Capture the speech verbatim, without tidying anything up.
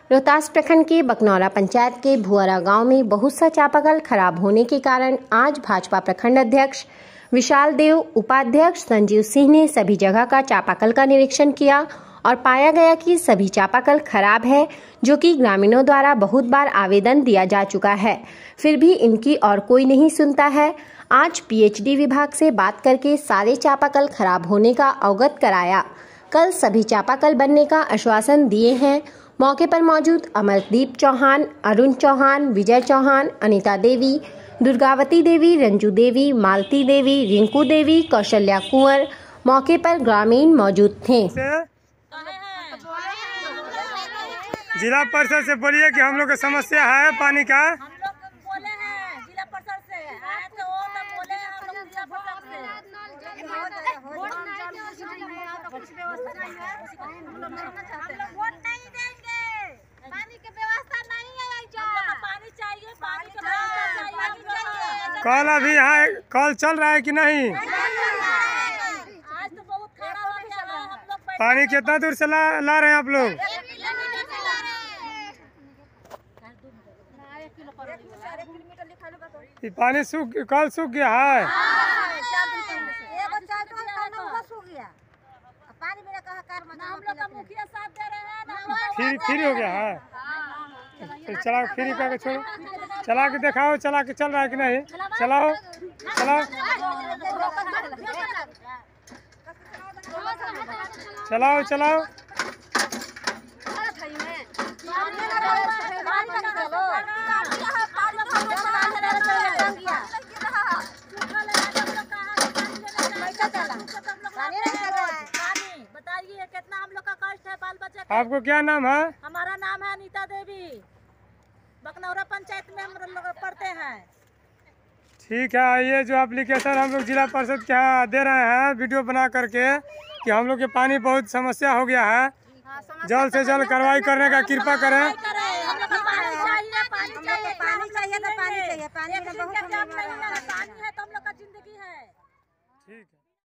रोहतास प्रखंड के बकनौरा पंचायत के भुअरा गांव में बहुत सा चापाकल खराब होने के कारण आज भाजपा प्रखंड अध्यक्ष विशाल देव, उपाध्यक्ष संजीव सिंह ने सभी जगह का चापाकल का निरीक्षण किया और पाया गया कि सभी चापाकल खराब है, जो कि ग्रामीणों द्वारा बहुत बार आवेदन दिया जा चुका है, फिर भी इनकी और कोई नहीं सुनता है। आज पीएचडी विभाग से बात करके सारे चापाकल खराब होने का अवगत कराया। कल सभी चापाकल बनने का आश्वासन दिए हैं। मौके पर मौजूद अमरदीप चौहान, अरुण चौहान, विजय चौहान, अनीता देवी, दुर्गावती देवी, रंजू देवी, मालती देवी, रिंकू देवी, कौशल्या कुंवर मौके पर ग्रामीण मौजूद थे। जिला परिषद से बोलिए कि हम लोग की समस्या है पानी का। हम लोग बोले हैं जिला परिषद से आए थे, वो तब बोले हैं हम लोग जिला परिषद से कुछ व्यवस्था नहीं है, हम लोग वोट नहीं देंगे। पानी की व्यवस्था नहीं है, पानी चाहिए, पानी की व्यवस्था चाहिए। कल अभी यहाँ कल चल रहा है कि नहीं? आज तो बहुत खराब हो गया है। हम लोग पानी कितना दूर से ला, ला रहे हैं आप लोग? ये पानी सूख कल सूख गया है। फिर फिर हो गया है। चला फिर करके छोड़ो, चला के दिखाओ, चला के चल रहा है कि नहीं? चलाओ चलाओ चलाओ चलाओ बताइए कितना हम लोग का कष्ट है बाल बच्चे। आपको क्या नाम है? हमारा नाम है अनीता देवी, बकनौरा पंचायत में हम लोग पढ़ते हैं। ठीक है, ये जो एप्लीकेशन हम लोग जिला परिषद के यहाँ दे रहे हैं वीडियो बना करके कि हम लोग के पानी बहुत समस्या हो गया है, जल्द से जल्द कार्रवाई करने का कृपा करें। हम लोग को पानी चाहिए, पानी चाहिए, पानी चाहिए तो पानी चाहिए, पानी है तो हम लोग का जिंदगी है। ठीक है।